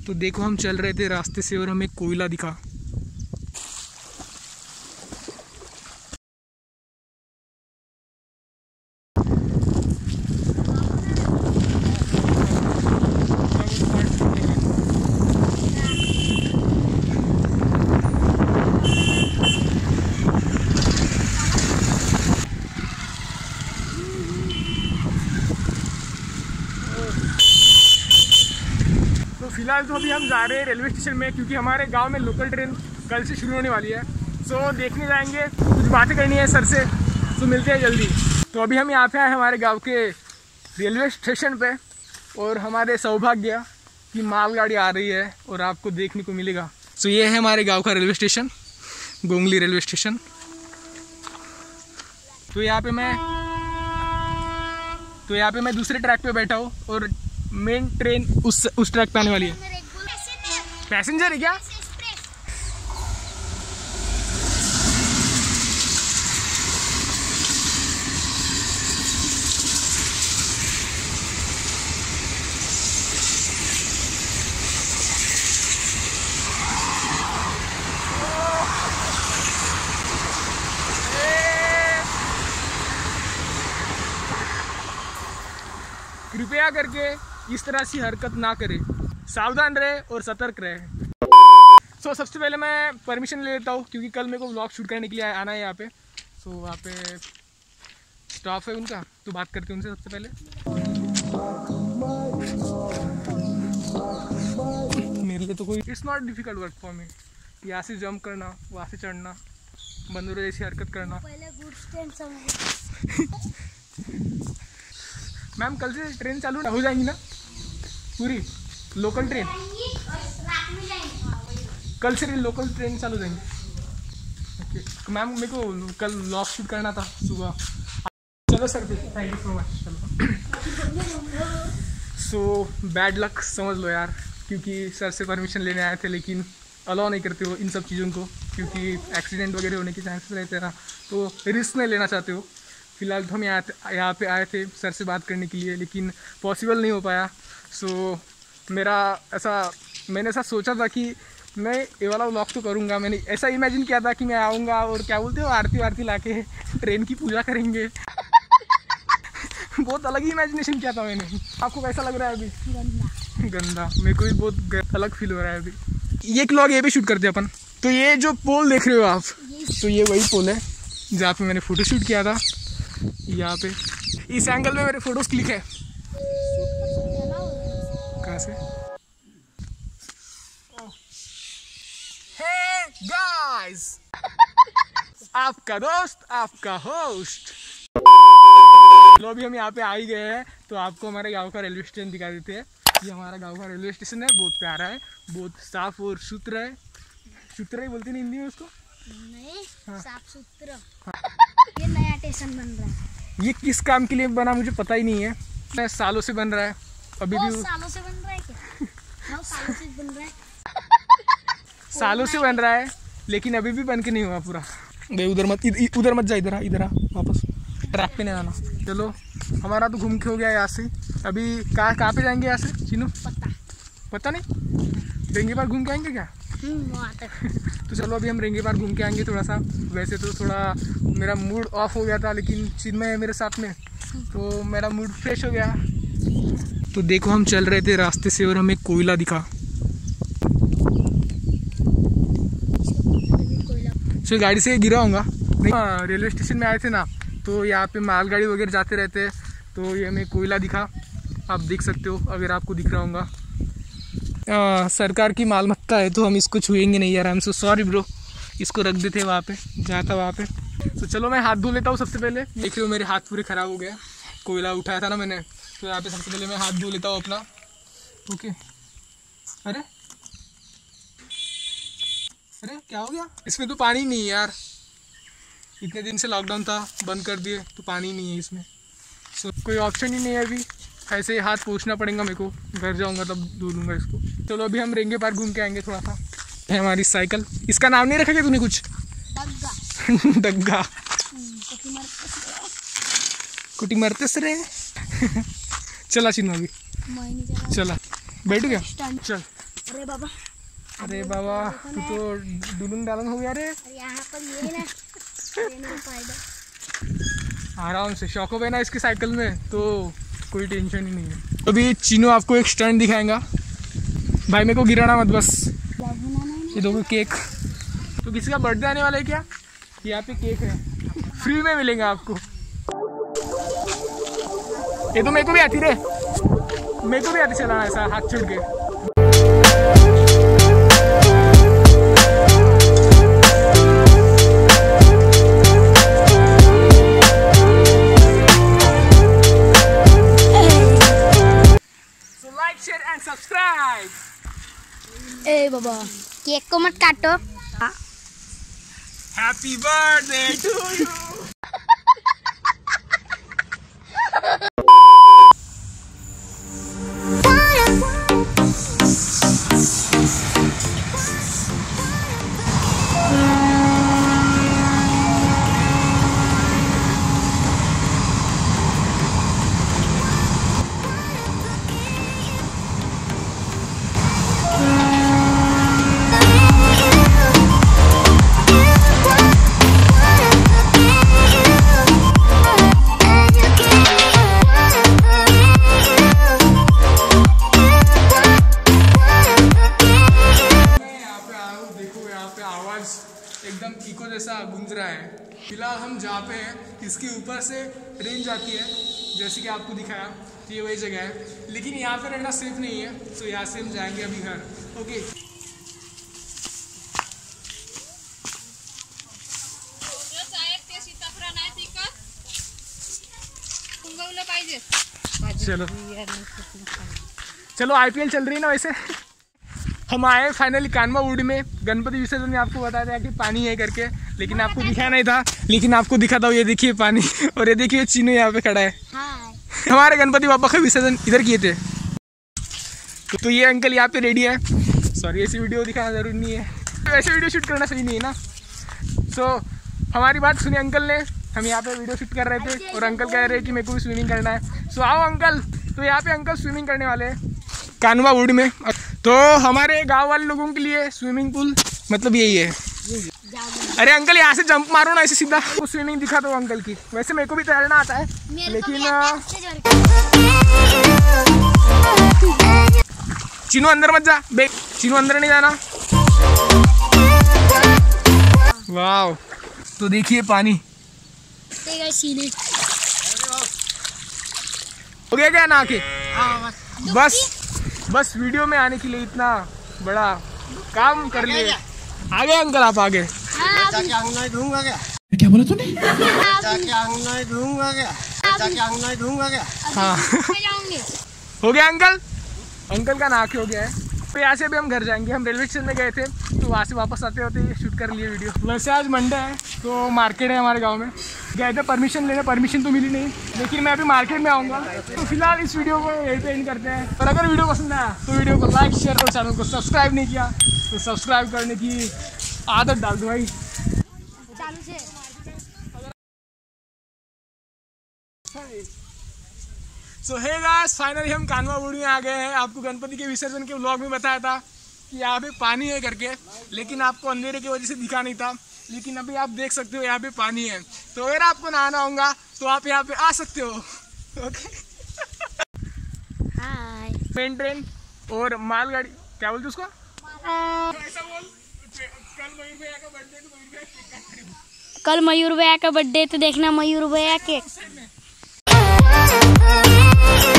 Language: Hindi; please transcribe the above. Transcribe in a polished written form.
तो देखो हम चल रहे थे रास्ते से और हमें कोयला दिखा। फिलहाल तो अभी हम जा रहे हैं रेलवे स्टेशन में, क्योंकि हमारे गांव में लोकल ट्रेन कल से शुरू होने वाली है। सो देखने जाएंगे, कुछ बातें करनी है सर से, तो मिलते हैं जल्दी। तो अभी हम यहाँ पे आए हमारे गांव के रेलवे स्टेशन पे, और हमारे सौभाग्य की मालगाड़ी आ रही है और आपको देखने को मिलेगा। सो ये है हमारे गाँव का railway station, Gongli railway station. तो यहाँ पे मैं दूसरे ट्रैक पे बैठा हूँ और मेन ट्रेन उस ट्रैक पे आने वाली है। पैसेंजर है क्या? कृपया करके इस तरह से हरकत ना करें, सावधान रहे और सतर्क रहे। सो सबसे पहले मैं परमिशन ले लेता हूँ, क्योंकि कल मेरे को व्लॉग शूट करने के लिए आना है यहाँ पे। सो वहाँ पे स्टाफ है उनका, तो बात करते हैं उनसे सबसे पहले। मेरे लिए तो कोई it's not difficult work for me. यहाँ से जंप करना, वहाँ से चढ़ना, बंदरों जैसी हरकत करना। मैम कल से ट्रेन चालू हो जाएंगी ना पूरी लोकल ट्रेन? कल से लोकल ट्रेन चालू हो जाएंगी। ओके मैम, मेरे को कल व्लॉग शूट करना था सुबह। चलो sir, thank you so much. चलो सो बैड लक समझ लो यार, क्योंकि सर से परमिशन लेने आए थे लेकिन अलाउ नहीं करते हो इन सब चीज़ों को, क्योंकि एक्सीडेंट वगैरह होने के चांसेस रहते हैं ना, तो रिस्क नहीं लेना चाहते हो। फिलहाल तो हम यहाँ पे आए थे सर से बात करने के लिए, लेकिन पॉसिबल नहीं हो पाया। सो मैंने ऐसा सोचा था कि मैं ये वाला व्लॉग तो करूँगा। मैंने ऐसा इमेजिन किया था कि मैं आऊँगा और क्या बोलते हो आरती वारती लाके ट्रेन की पूजा करेंगे। बहुत अलग ही इमेजिनेशन किया था मैंने। आपको कैसा लग रहा है अभी? गंदा। मेरे को भी बहुत अलग फील हो रहा है अभी। ये एक व्लॉग ये भी शूट करते अपन। तो ये जो पोल देख रहे हो आप, तो ये वही पोल है जहाँ पे मैंने फ़ोटो शूट किया था। यहाँ पे इस एंगल में मेरे फोटोज क्लिक है। कहाँ से? हे गाइस, आपका दोस्त, आपका होस्ट। चलो अभी हम यहाँ पे आ ही गए हैं, तो आपको हमारे गांव का रेलवे स्टेशन दिखा देते हैं। ये हमारा गांव का रेलवे स्टेशन है, बहुत प्यारा है, बहुत साफ और सुथरा है। सुथरा ही बोलते नहीं हिंदी में उसको? नहीं, हाँ। साफ सुथरा। ये नया स्टेशन बन रहा है। ये किस काम के लिए बना मुझे पता ही नहीं है। सालों से बन रहा है, अभी भी सालों से बन रहा है क्या? हाँ, सालों से बन रहा है। सालों से बन रहा है, लेकिन अभी भी बन के नहीं हुआ पूरा। उधर मत जा, इधर आ वापस, ट्रैक पे नहीं आना। चलो हमारा तो घूम के हो गया यहाँ से। अभी कहाँ पे जाएंगे यहाँ से चीनू? पता नहीं, रेंगे पार घूम के आएंगे क्या? वहाँ तक। तो चलो अभी हम रेंगे पार घूम के आएंगे थोड़ा सा। वैसे तो थोड़ा मेरा मूड ऑफ हो गया था, लेकिन चिन्मय है मेरे साथ में, तो मेरा मूड फ्रेश हो गया। तो देखो हम चल रहे थे रास्ते से और हमें कोयला दिखा। सो गाड़ी से गिरा होगा नहीं। रेलवे स्टेशन में आए थे ना, तो यहाँ पे मालगाड़ी वगैरह जाते रहते हैं, तो ये हमें कोयला दिखा। आप देख सकते हो अगर आपको दिख रहा होगा। सरकार की मालमत्ता है तो हम इसको छुएंगे नहीं यार। I am so sorry bro, इसको रख देते वहाँ पे जहाँ था वहाँ पे। तो चलो मैं हाथ धो लेता हूँ सबसे पहले। देख रहे हो मेरे हाथ पूरे ख़राब हो गए, कोयला उठाया था ना मैंने, तो यहाँ पे सबसे पहले मैं हाथ धो लेता हूँ अपना। ओके। अरे क्या हो गया? इसमें तो पानी नहीं है यार, इतने दिन से लॉकडाउन था, बंद कर दिए तो पानी नहीं है इसमें। सो कोई ऑप्शन ही नहीं है अभी, ऐसे हाथ पोंछना पड़ेगा मेरे को। घर जाऊंगा तब धो लूँगा इसको। चलो अभी हम रेंगे पार घूम के आएंगे थोड़ा सा। है हमारी साइकिल, इसका नाम नहीं रखा क्या तूने कुछ? डग्गा। कुटी मरते से चला चिन्ह अभी, चला बैठ गया। चल अरे बाबा तू तो दुल्हन डालन हो गया रे। यहाँ पर ये ना नहीं फायदा। आराम से शौक है ना इसकी साइकिल में, तो कोई टेंशन ही नहीं है। अभी चीनू आपको एक स्टंट दिखाएगा। भाई मेरे को गिराना मत बस। ये दो केक। तो किसी का बर्थडे आने वाला है क्या? यहाँ पे केक है, फ्री में मिलेगा आपको। ये तो मेरे को भी आती रे, मेरे को भी आती चलाना ऐसा हाथ छुड़ के। सब्सक्राइब। ए बाबा केक को मत काटो। Happy birthday to you. एकदम इको जैसा गूंज रहा है। फिलहाल हम जहाँ पे हैं इसके ऊपर से ट्रेन जाती है, जैसे कि आपको दिखाया। तो ये वही जगह है, लेकिन यहाँ पे रहना सेफ नहीं है, तो यहाँ से हम जाएंगे अभी घर। ओके चलो चलो IPL चल रही है ना। वैसे हम आए फाइनली कानवा वुडी में। गणपति विसर्जन में आपको बताया था कि पानी है करके, लेकिन आपको दिखा नहीं था, लेकिन आपको दिखा था। ये देखिए पानी, और ये देखिए चीनू यहाँ पे खड़ा है। हमारे गणपति बाबा का विसर्जन इधर किए थे। तो ये अंकल यहाँ पे रेडी है। सॉरी ऐसी वीडियो दिखाना जरूरी नहीं है, वैसे वीडियो शूट करना सही नहीं है ना। सो हमारी बात सुनिए अंकल ने। हम यहाँ पे वीडियो शूट कर रहे थे और अंकल कह रहे हैं कि मेरे को भी स्विमिंग करना है। सो आओ अंकल। तो यहाँ पे अंकल स्विमिंग करने वाले हैं कानवा वुडी में। तो हमारे गांव वाले लोगों के लिए स्विमिंग पूल मतलब यही है। अरे अंकल यहाँ से जंप मारो ना ऐसे सीधा। वो स्विमिंग दिखा दो अंकल की। वैसे मेरे को भी तैरना आता है, लेकिन चीनू अंदर मत जा। चीनू अंदर नहीं जाना। वाह, तो देखिए पानी हो गया क्या ना के? बस वीडियो में आने के लिए इतना बड़ा काम कर लिए। आगे अंकल आप आगे। जाके आंगन में ढूंढूंगा क्या? क्या बोला तूने? जाके आंगन में ढूंढूंगा क्या? जाके आंगन में ढूंढूंगा क्या? हाँ हो गया अंकल। अंकल का नाक हो गया है। तो यहाँ से भी हम घर जाएंगे। हम रेलवे स्टेशन में गए थे, तो वहाँ से वापस आते होते ये शूट कर लिए वीडियो। वैसे आज मंडे है, तो मार्केट है हमारे गांव में। गए थे परमिशन लेने, परमिशन तो मिली नहीं, लेकिन मैं अभी मार्केट में आऊँगा। तो फिलहाल इस वीडियो को यहीं पे एंड करते हैं। और अगर वीडियो पसंद आया तो वीडियो को लाइक शेयर और चैनल को सब्सक्राइब नहीं किया तो सब्सक्राइब करने की आदत डाल दो भाई। सो हे गाइस, फाइनली हम कानवा वुडी में आ गए हैं। आपको गणपति के विसर्जन के व्लॉग में बताया था कि यहाँ पे पानी है करके, लेकिन आपको अंधेरे की वजह से दिखा नहीं था। लेकिन अभी आप देख सकते हो यहाँ पे पानी है। तो अगर आपको नहाना होगा तो आप यहाँ पे आ सकते हो। Okay hi. मेन ट्रेन और मालगाड़ी, क्या बोलते उसको? ऐसा बोल। कल मयूर भैया का बर्थडे, तो देखना मयूर भैया के